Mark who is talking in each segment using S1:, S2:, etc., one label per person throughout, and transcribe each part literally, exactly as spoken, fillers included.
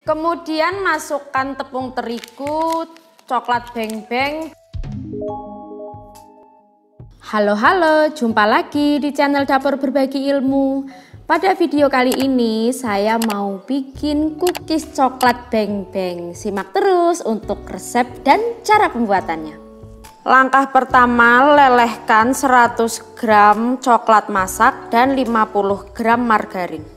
S1: Kemudian masukkan tepung terigu, coklat beng-beng. Halo halo, jumpa lagi di channel Dapur Berbagi Ilmu. Pada video kali ini saya mau bikin cookies coklat beng-beng. Simak terus untuk resep dan cara pembuatannya. Langkah pertama, lelehkan seratus gram coklat masak dan lima puluh gram margarin.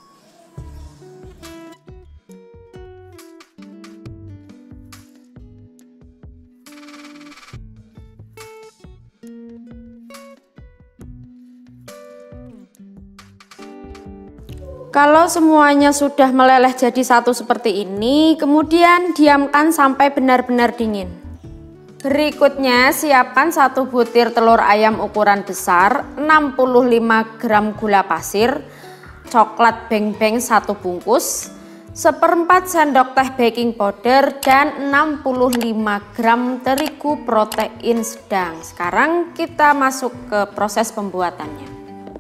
S1: Kalau semuanya sudah meleleh jadi satu seperti ini, kemudian diamkan sampai benar-benar dingin. Berikutnya siapkan satu butir telur ayam ukuran besar, enam puluh lima gram gula pasir, coklat beng-beng satu bungkus, seperempat sendok teh baking powder, dan enam puluh lima gram terigu protein sedang. Sekarang kita masuk ke proses pembuatannya.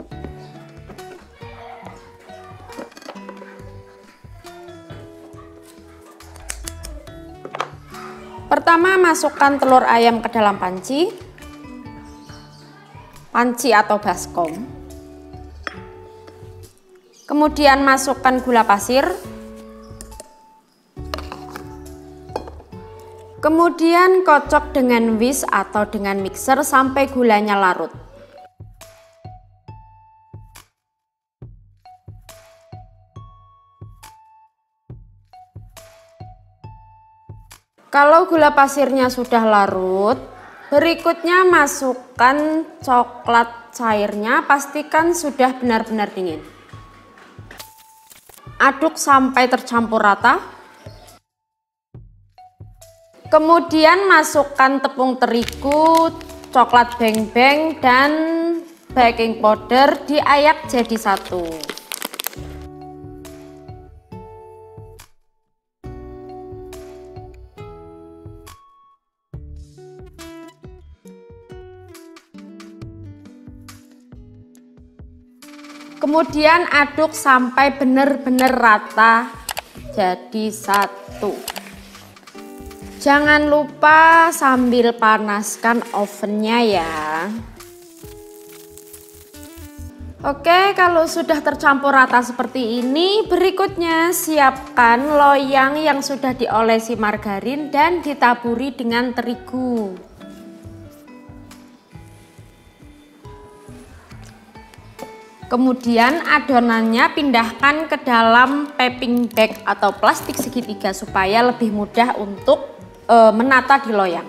S1: Pertama, masukkan telur ayam ke dalam panci, panci atau baskom. Kemudian masukkan gula pasir. Kemudian kocok dengan whisk atau dengan mixer sampai gulanya larut. Kalau gula pasirnya sudah larut, berikutnya masukkan coklat cairnya, pastikan sudah benar-benar dingin. Aduk sampai tercampur rata. Kemudian masukkan tepung terigu, coklat beng-beng, dan baking powder, diayak jadi satu. Kemudian aduk sampai benar-benar rata jadi satu. Jangan lupa sambil panaskan ovennya ya. Oke, kalau sudah tercampur rata seperti ini, berikutnya siapkan loyang yang sudah diolesi margarin dan ditaburi dengan terigu. Kemudian adonannya pindahkan ke dalam piping bag atau plastik segitiga supaya lebih mudah untuk e, menata di loyang.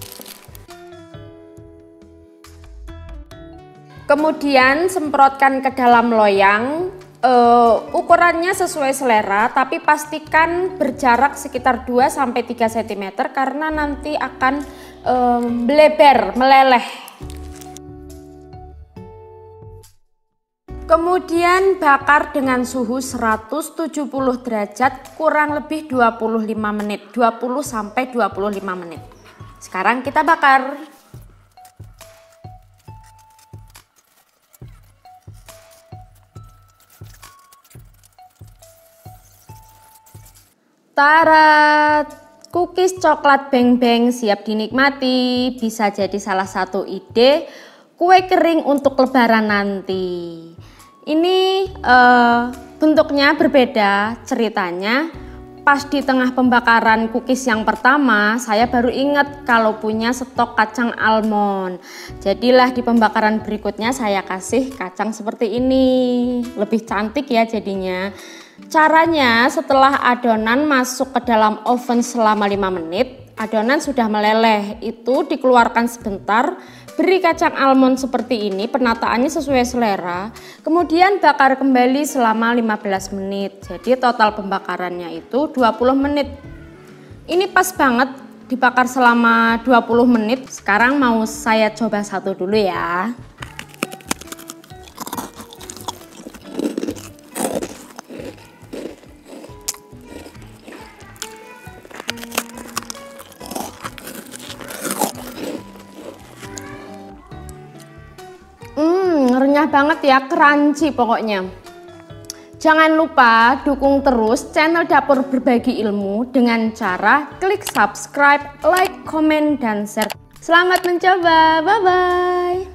S1: Kemudian semprotkan ke dalam loyang, e, ukurannya sesuai selera, tapi pastikan berjarak sekitar dua sampai tiga sentimeter karena nanti akan e, melebar, meleleh. Kemudian bakar dengan suhu seratus tujuh puluh derajat kurang lebih dua puluh lima menit, dua puluh sampai dua puluh lima menit. Sekarang kita bakar. Tara, cookies coklat beng-beng siap dinikmati. Bisa jadi salah satu ide kue kering untuk lebaran nanti. Ini uh, bentuknya berbeda ceritanya. Pas di tengah pembakaran cookies yang pertama, saya baru ingat kalau punya stok kacang almond. Jadilah di pembakaran berikutnya saya kasih kacang seperti ini. Lebih cantik ya jadinya. Caranya, setelah adonan masuk ke dalam oven selama lima menit, adonan sudah meleleh. Itu dikeluarkan sebentar. Beri kacang almond seperti ini, penataannya sesuai selera. Kemudian bakar kembali selama lima belas menit. Jadi total pembakarannya itu dua puluh menit. Ini pas banget dibakar selama dua puluh menit. Sekarang mau saya coba satu dulu ya. renyah banget ya, crunchy pokoknya. Jangan lupa dukung terus channel Dapur Berbagi Ilmu dengan cara klik subscribe, like, komen, dan share. Selamat mencoba, bye-bye.